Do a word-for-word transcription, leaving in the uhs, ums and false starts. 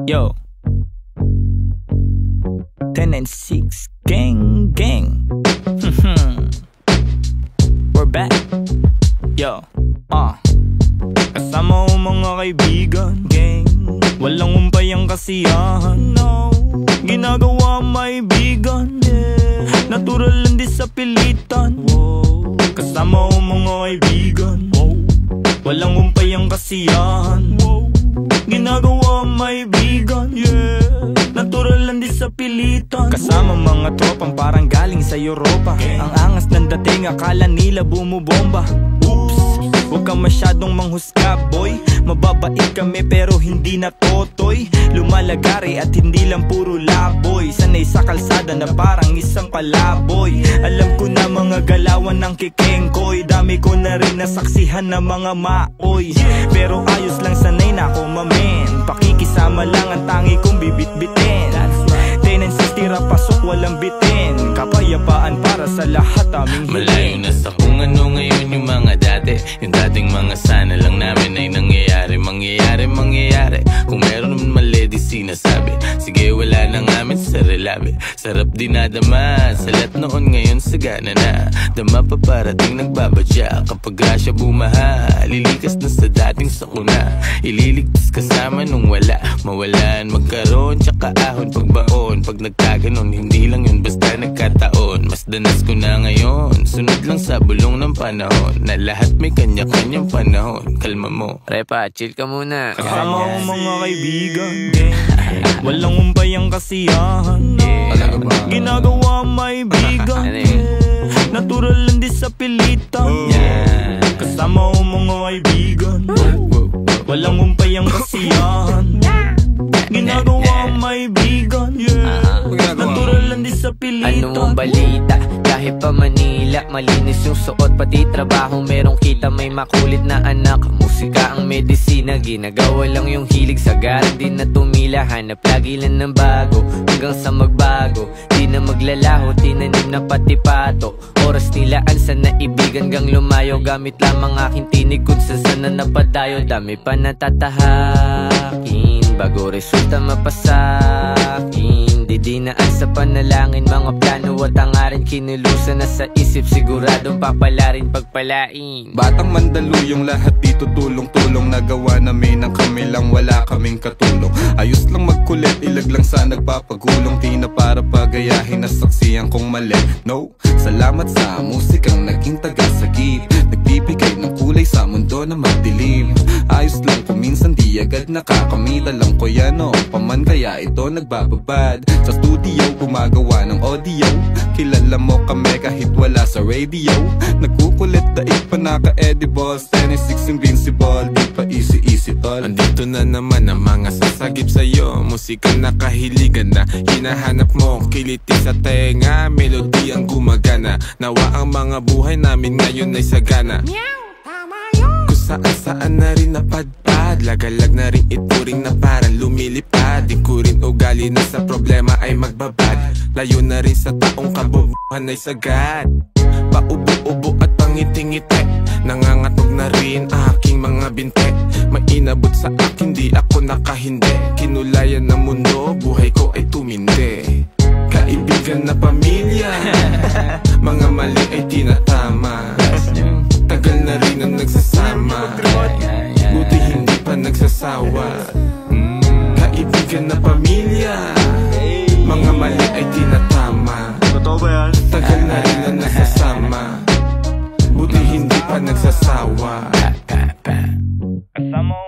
Yo, ten and six, gang, gang. We're back. Yo, ah uh. Kasama ko mga kaibigan, gang. Walang umpay ang kasiyahan, no. Ginagawa may bigan, yeah. Natural lang di sa pilitan, wow. Kasama ko mga kaibigan, wow. Walang umpay ang kasiyahan, wow. Ginagawa may bigan, yeah. Natural lang di sa pilitan. Kasama mga tropang parang galing sa Europa, okay. Ang angas ng dating, akala nila bumubomba. Oops, huwag kang masyadong manghusga, boy. Mababait kami pero hindi na totoy. Lumalagari at hindi lang puro laboy. Sanay sa kalsada na parang isang palaboy. Alam ko na mga galawan ng kikengkoy. Dami ko na rin nasaksihan na mga maoy. Pero ayos lang, sanay na ako mamen. Pakikisama lang ang tangi kong bibit-bitin. ten and six tira pasok walang bitin. Kapayapaan para sa lahat aming hiling. Malayo na sa kung ano ngayon yung mga dati. Yung dating mga sana lang namin ay nangyayari. Mangyayari, mangyayari. Kung meron naman mali di sinasabi. Sige wala na ngamin sa relabe. Sarap dinadama. Sa lahat noon ngayon sagana na. Dama pa parating nagbabadya. Kapag grasya bumaha, lilikas na sa dating sakuna. Ililigtas kasama nung wala. Mawalan, magkaroon, tsaka ahon pagbaon. Pag nagkaganon, hindi lang yun basta nagkataon. Mas danas ko na ngayon. Sunod lang sa bulong ng panahon. Na lahat may kanya-kanyang panahon. Kalma mo, repa, chill ka muna. Kasama ko mga kaibigan, yeah. Walang umpay ang kasiyahan, yeah. Ginagawa may bigan, yeah. Natural lang di sa pilitan, yeah. Kasama ko mga kaibigan, walang umpay ang kasiyahan, ginagawa may bigan, yeah. Natural lang di sa pilitan. Ano ang balita? Kahit pa Manila, malinis yung suot pati trabaho. Merong kita, may makulit na anak. Musika ang medisina, ginagawa lang yung hilig. Sagaran din na tumila, hanap lagi lang ng bago. Hanggang sa magbago, di na maglalaho. Tinanim na pati pato. Oras nilaan sa naibigan gang lumayo. Gamit lamang aking tinig kung sa sana napadayo. Dami pa natatahakin bago resulta mapasakin. Didinaan sa panalangin, mga plano at hangarin. Kinulusan na sa isip, siguradong papalarin pagpalain. Batang Mandaluyong, lahat dito tulong-tulong. Nagawa namin ang kami lang, wala kaming katulong. Ayos lang magkulit, ilag lang sa nagpapagulong. Di na para pagayahin na saksiyan kong mali. No, salamat sa musikang naging tagasagip. Nagbibigay ng kulay sa mundo na madilim. Ayos lang kung minsan di agad nakakamit. Alam ko yan o, paman kaya ito nagbababad. Sa studio, gumagawa ng audio. Kilala mo kami kahit wala sa radio. Nagkukulit, daig pa naka-edibles. ten and six invincible, di pa easy-easy tol. Andito na naman ang mga sasagip sa'yo. Musika nakahiligan na hinahanap mo. Kiliti sa tenga, melody ang gumagana. Nawa ang mga buhay namin ngayon ay sagana. Kung saan-saan na rin napadpad. Lagalag na rin ituring na parang lumilipad. Di ko rin ugali na sa problema ay magbabad. Layo na rin sa taong kabubuhan ay sagad. Paubo-ubo at pangiti-ngiti. Nangangatog na rin aking mga binte. Mainabot sa akin, di ako nakahindi. Kinulayan ng mundo, buhay ko ay tumindi. Kaibigan na pamilya, mga mali ay tinatama. Tagal na rin ang nagsasama, buti hindi pa nagsasawa. Kaibigan na pamilya, mga mali ay tinatama. Tagal na rin ang nagsasama, buti hindi pa nagsasawa. Kasama